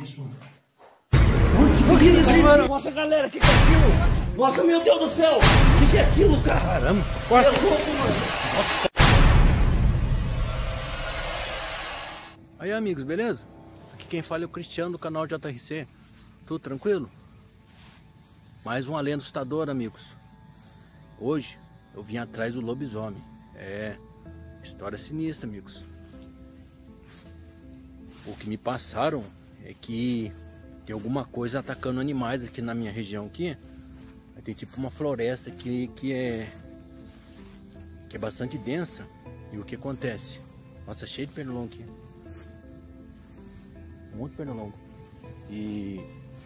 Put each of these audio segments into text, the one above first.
isso, mano? O que é isso, mano? Nossa, galera, o que é aquilo? Nossa, meu Deus do céu! O que é aquilo, cara? Caramba! Você é louco, mano! Nossa. Aí, amigos, beleza? Aqui quem fala é o Cristiano do canal JRC. Tudo tranquilo? Mais uma lenda assustadora, amigos. Hoje eu vim atrás do lobisomem. É, história sinistra, amigos. O que me passaram é que tem alguma coisa atacando animais aqui na minha região aqui. Tem tipo uma floresta aqui que é bastante densa. E o que acontece? Nossa, cheio de pernilongo aqui. Muito pernilongo. E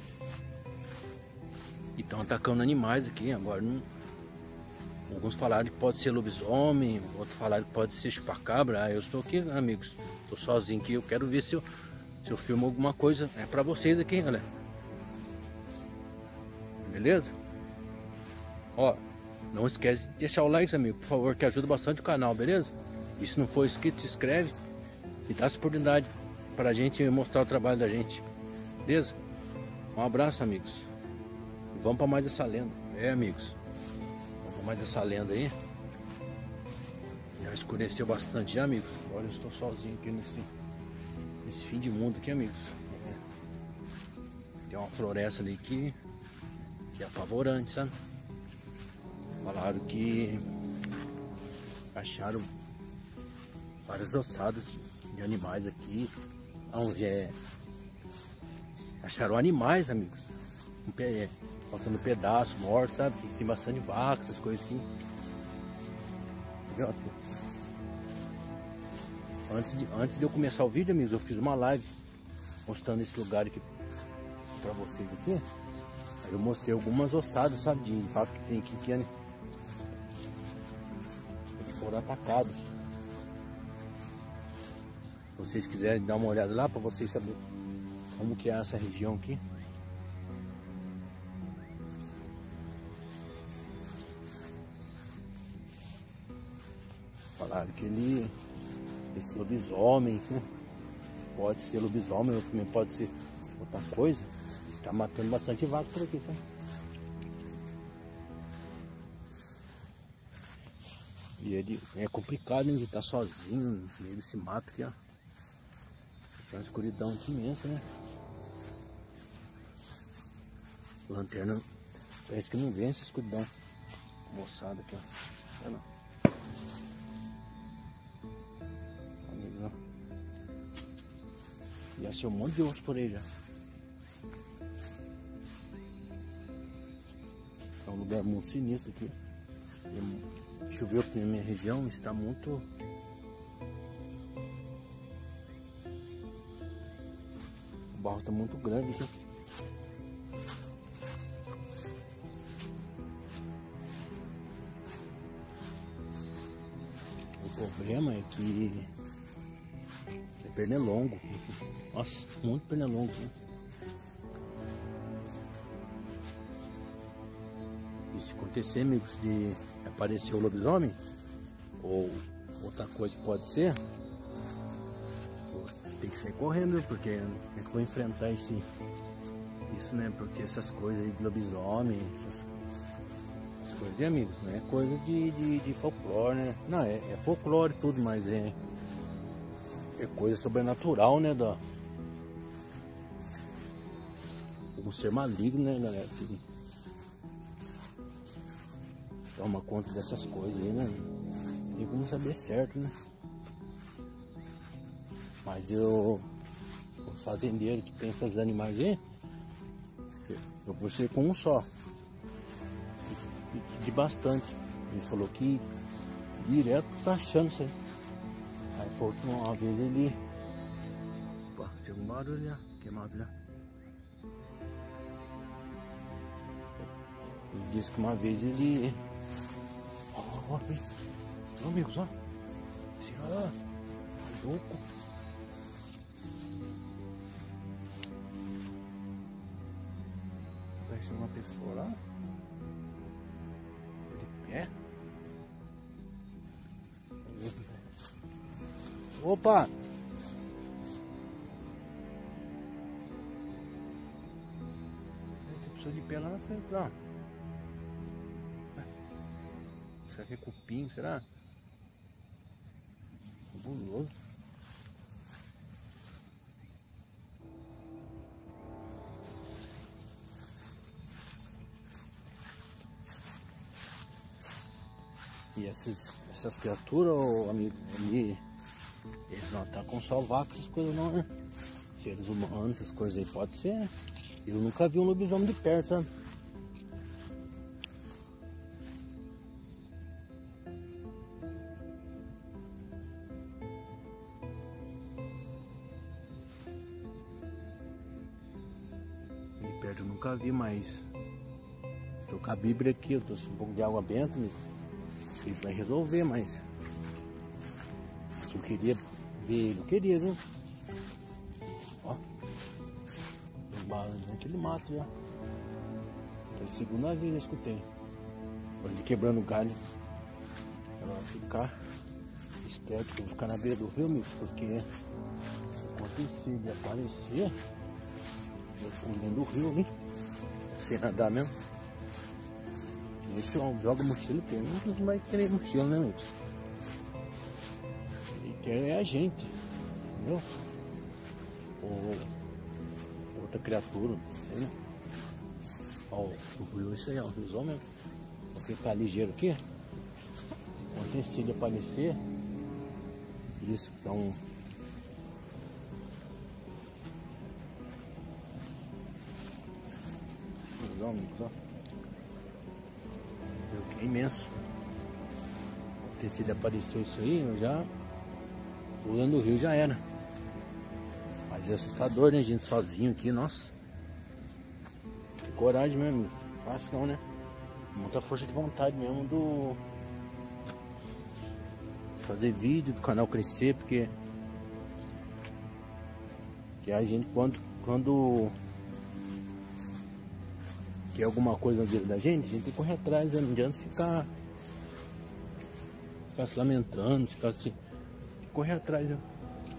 estão atacando animais aqui. Agora não... Alguns falaram que pode ser lobisomem, outros falaram que pode ser chupacabra. Ah, eu estou aqui, amigos. Estou sozinho aqui. Eu quero ver se eu filmo alguma coisa. É pra vocês aqui, galera. Beleza? Ó, não esquece de deixar o like, amigo, por favor, que ajuda bastante o canal, beleza? E se não for inscrito, se inscreve e dá essa oportunidade pra gente mostrar o trabalho da gente. Beleza? Um abraço, amigos. E vamos pra mais essa lenda. É, amigos. Mais essa lenda aí. Já escureceu bastante já, amigos. Agora eu estou sozinho aqui nesse fim de mundo aqui, amigos. Tem uma floresta ali que é apavorante, sabe? Falaram que acharam várias ossadas de animais aqui. Acharam animais, amigos. Faltando pedaço, morto, sabe? Tem bastante vaca, essas coisas aqui. Antes de eu começar o vídeo, amigos, eu fiz uma live mostrando esse lugar aqui pra vocês aqui. Aí eu mostrei algumas ossadas, sabe? De vaca que tem aqui, que né? Eles foram atacados. Se vocês quiserem dar uma olhada lá pra vocês saberem como que é essa região aqui. Falaram que esse lobisomem, né? Pode ser lobisomem, ou também pode ser outra coisa. Está matando bastante vaca por aqui, tá? E ele é complicado, né? Ele tá sozinho no meio desse mato aqui, ó. Tem uma escuridão aqui imensa, né? Lanterna parece que não vê essa escuridão. Moçada aqui, ó. Olha lá. E achei um monte de osso por aí já. É um lugar muito sinistro aqui. Choveu aqui na minha região, está muito... O barro está muito grande aqui. O problema é que é pernilongo. Nossa, muito pernilongo, né? E se acontecer, amigos, de aparecer o lobisomem, ou outra coisa que pode ser, tem que sair correndo, porque como é que eu vou enfrentar isso, né? Porque essas coisas aí de lobisomem, essas coisas, amigos, não é coisa de folclore, né? Não, é folclore tudo, mas é coisa sobrenatural, né? Um ser maligno, né, galera? Que toma conta dessas coisas aí, né? Não tem como saber certo, né? Mas os fazendeiros que tem esses animais aí, eu puxei com um só. De bastante. Ele falou que direto tá achando isso aí. Aí foi uma vez ele... Opa, tem um barulho já, queimado já. Ele disse que uma vez ele... Ó, amigos, ó. Esse cara é louco. Parece uma pessoa lá. De pé. Opa! pé lá na frente, ó. Será que é cupim? Será? Fabuloso. E essas criaturas, ô, amigo, eles não atacam só vaca, essas coisas não, né? Seres humanos, essas coisas aí, pode ser, né? Eu nunca vi um lobisomem de perto, sabe? De perto eu nunca vi, mas tô com a Bíblia aqui, eu tô com um pouco de água benta, amigo. Não sei se vai resolver, mas se eu queria ver ele, eu queria, viu? Ó, os barulhos naquele mato já. Pela segunda vez eu escutei. Olha ele quebrando o galho. Ela vai ficar esperto que eu vou ficar na beira do rio, amigo, porque se acontecer de aparecer, eu vou dentro do rio ali, sem nadar mesmo. Esse homem joga mochila, tem não vai querer mochila, né, amigo? Ele quer é a gente, entendeu? Ou outra criatura, não sei, né? Ó, o rio, isso aí, ó, o riozão mesmo. Vou ficar ligeiro aqui. Quando esse ele aparecer, isso, então. Riozão, amigo, ó. É imenso. O tecido apareceu isso aí, eu já pulando o rio já era. Mas é assustador, né, gente, sozinho aqui, nossa. Que coragem mesmo, fácil não, né? Muita força de vontade mesmo do fazer vídeo, do canal crescer, porque que a gente quando quer alguma coisa na vida da gente, a gente tem que correr atrás, né? Não adianta ficar se lamentando, ficar assim, correr atrás, né?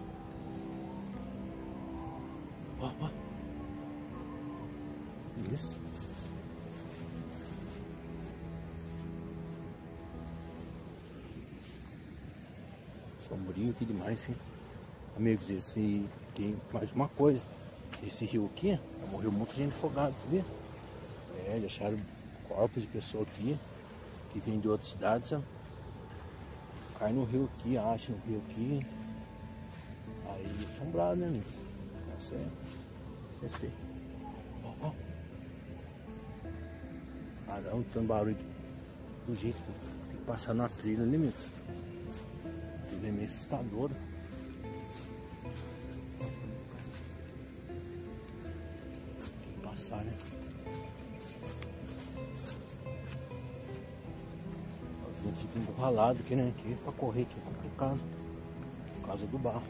Ó, ó. Isso. Sombrio aqui demais, hein? Amigos, esse tem mais uma coisa. Esse rio aqui, morreu muita gente afogada, sabia? É, eles acharam corpos de pessoas aqui, que vêm de outras cidades, sabe? Cai no rio aqui, acha no rio aqui. Aí, assombrado, né, amigo? Isso é feio. Ó, ó. Caramba, tem um barulho do jeito que tem que passar na trilha ali, amigo. Ele é meio assustador. Tem que passar, né? A gente fica encurralado aqui, né? Aqui pra correr aqui é complicado. Por causa do barro.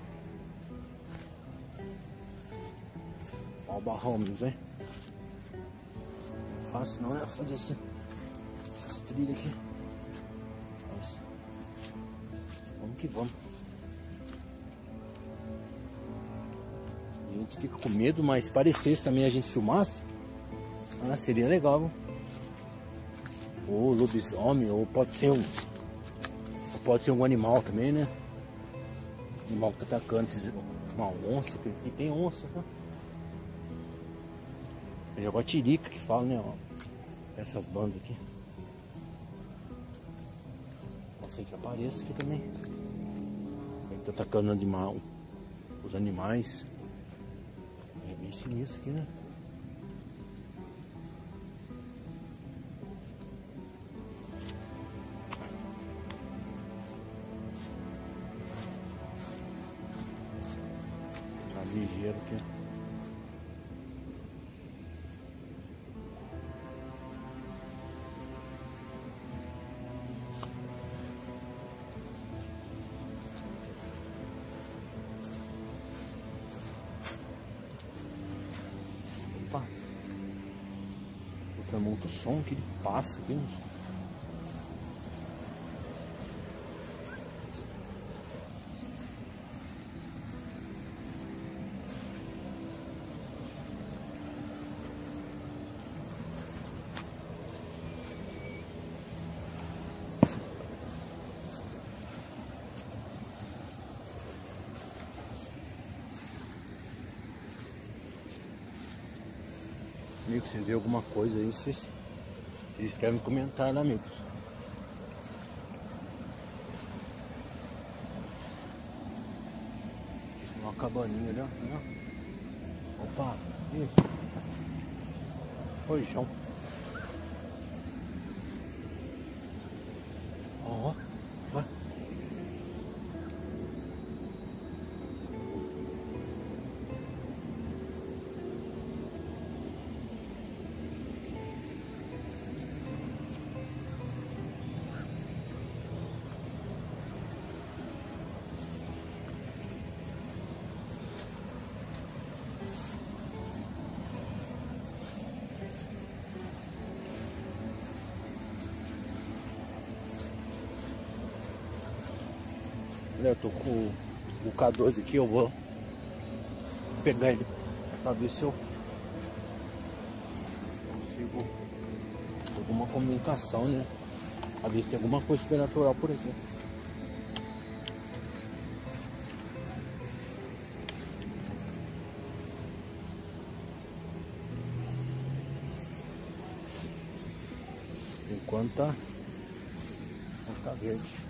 Olha o barrão, amigos, hein? Não é fácil não, é fazer essas trilhas aqui. Mas vamos que vamos. A gente fica com medo, mas se parecesse também a gente filmasse, seria legal, viu? Ou lobisomem, ou pode ser um animal também, né? Animal que tá atacando, uma onça, porque tem onça, tá? É jaguatirica que fala, né? Ó, essas bandas aqui. Pode ser que apareça aqui também. Ele tá atacando os animais. É bem sinistro aqui, né? Tá ligeiro aqui. Opa. Tem muito som que ele passa aqui. Amigos, vocês viram alguma coisa aí, vocês escrevem no comentário, né, amigos? Uma cabaninha ali, ó. Opa, isso. Rojão. Ó, ó. Eu tô com o K2 aqui, eu vou pegar ele pra ver se eu consigo alguma comunicação, né? Pra ver se tem alguma coisa supernatural por aqui. Enquanto tá verde.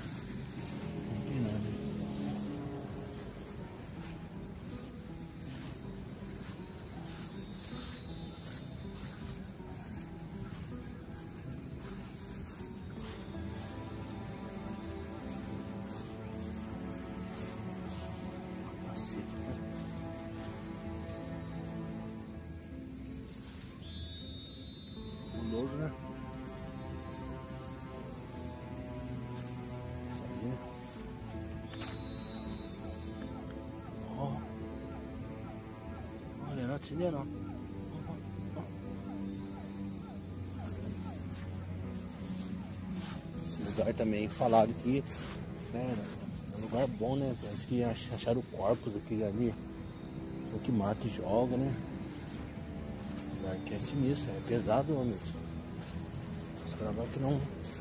Né? Oh. Olha, não atinei não. Esse lugar também falaram que é um lugar bom, né? Parece que acharam corpos aqui ali. O que mata e joga, né? O lugar que é sinistro, é pesado, amigos. Os caras que não.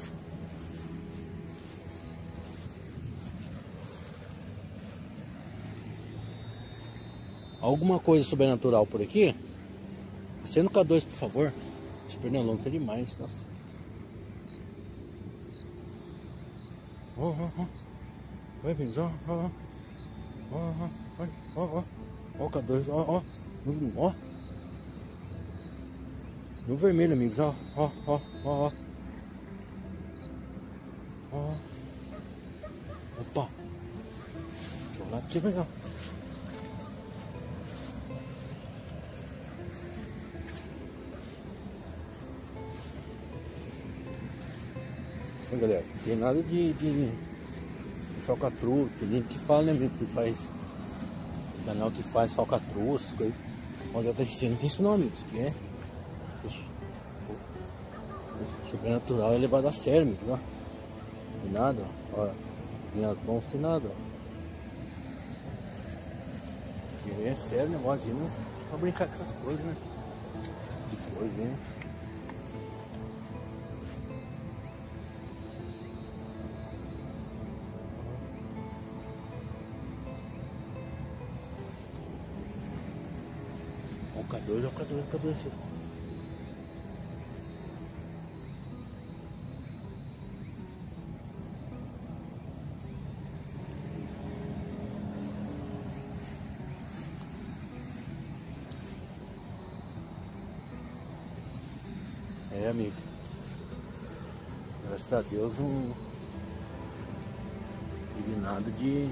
Alguma coisa sobrenatural por aqui? Acenda o K2, por favor. Esse pernilongo tá demais, nossa. Ó. Oi, amigos, ó. Ó o K2, ó. No vermelho, amigos, ó. Opa. Deixa eu lá pra você pegar. Então, galera, não tem nada de falcatrua. Tem gente que fala, né, amigo, que faz canal que faz falcatrua, essas coisas. Olha, tá dizendo, não tem isso não, amigos, que é o sobrenatural é levado a sério, amigo, ó. Tem nada, ó. Minhas mãos tem nada, ó. E é sério o negócio, não pra brincar com essas coisas, né? Depois, né? Ó o K2. É, amigo. Graças a Deus não tive nada de...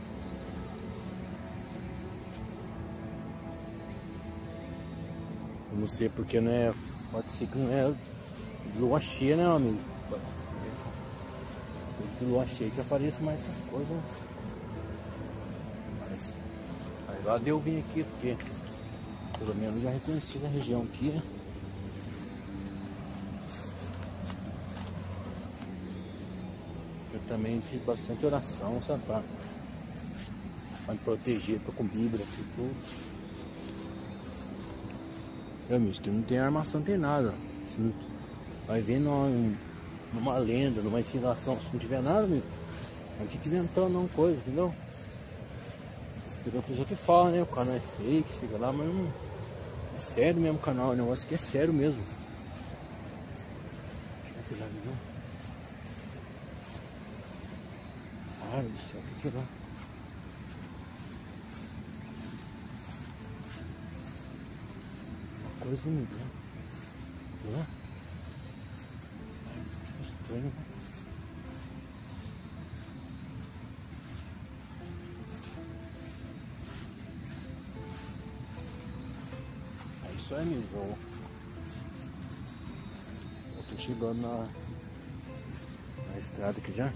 Eu não sei porque não é... Pode ser que não é de lua cheia, né, amigo? Pode ser de lua cheia que apareça mais essas coisas, né? Mas... Aí lá deu vir aqui, porque... Pelo menos já reconheci a região aqui, né? Eu também fiz bastante oração, sabe? Pra me proteger, tô com Bíblia aqui, tudo. Meu amigo, que não tem armação, não tem nada. Você não vai ver numa lenda, numa inspiração. Se não tiver nada, amigo, não fica inventando não coisa, entendeu? Tem uma pessoa que fala, né? O canal é fake, fica lá, mas não É sério mesmo o canal, o negócio aqui é sério mesmo. Deixa eu lá, não. Cara do céu, o que é lá? Uma coisa linda, né? Não é? Isso é estranho, né? É isso aí, amigo. Eu tô chegando na estrada aqui já.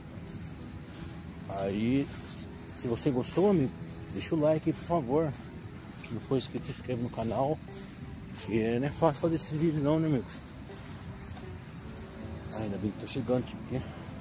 Aí, se você gostou, amigo, deixa o like aí, por favor. Se não for inscrito, se inscreve no canal. Que não é fácil fazer esses vídeos não, né, amigos? Ainda bem que tô chegando aqui, porque...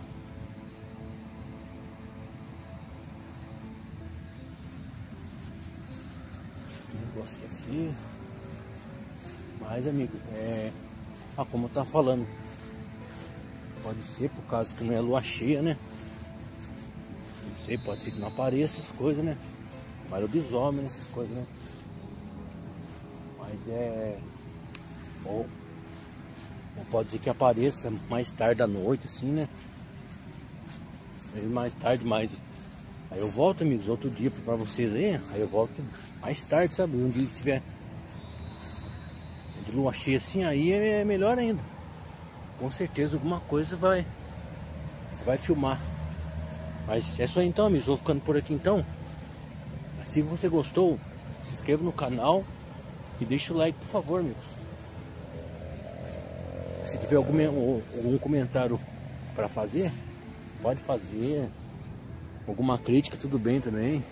o negócio aqui assim... Mas, amigo, como eu tava falando, pode ser por causa que não é lua cheia, né? Não sei, pode ser que não apareça essas coisas, né? Mas lobisomem, essas coisas, né? Mas ou pode ser que apareça mais tarde à noite, assim, né? Mais tarde, mais. Aí eu volto, amigos, outro dia pra vocês aí eu volto mais tarde, sabe? Um dia que tiver de lua cheia assim, aí é melhor ainda. Com certeza alguma coisa vai filmar. Mas é isso aí então, amigos. Vou ficando por aqui então. Se você gostou, se inscreva no canal e deixa o like, por favor, amigos. Se tiver algum comentário para fazer, pode fazer. Alguma crítica, tudo bem também.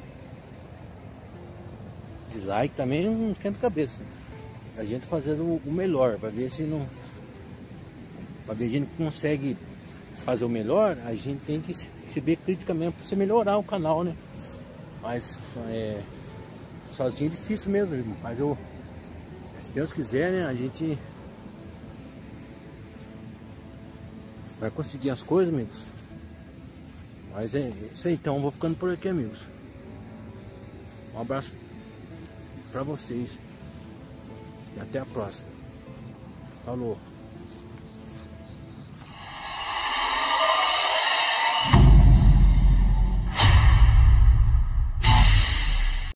Dislike também não esquenta a cabeça. A gente fazendo o melhor, vai ver se não. Para ver se a gente consegue fazer o melhor, a gente tem que receber crítica mesmo para você melhorar o canal, né? Mas sozinho é difícil mesmo, irmão. Mas se Deus quiser, né, a gente vai conseguir as coisas, amigos. Mas é isso aí, então eu vou ficando por aqui, amigos. Um abraço para vocês e até a próxima. Falou.